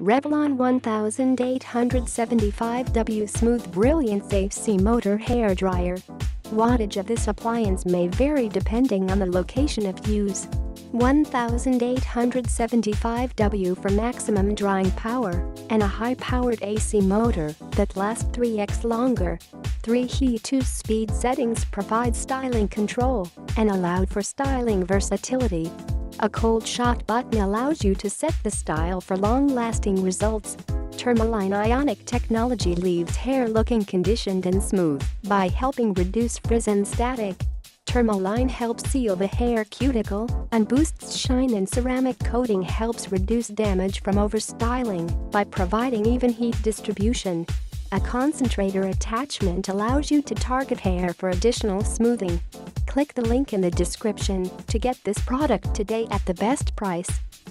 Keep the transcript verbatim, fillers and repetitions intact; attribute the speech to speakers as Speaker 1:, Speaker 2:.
Speaker 1: Revlon eighteen seventy-five W Smooth Brilliance A C Motor Hair Dryer. Wattage of this appliance may vary depending on the location of use. eighteen seventy-five W for maximum drying power and a high-powered A C motor that lasts three x longer. Three heat two-speed settings provide styling control and allowed for styling versatility. A cold shot button allows you to set the style for long-lasting results. Tourmaline Ionic technology leaves hair looking conditioned and smooth by helping reduce frizz and static. Tourmaline helps seal the hair cuticle and boosts shine, and ceramic coating helps reduce damage from overstyling by providing even heat distribution. A concentrator attachment allows you to target hair for additional smoothing. Click the link in the description to get this product today at the best price.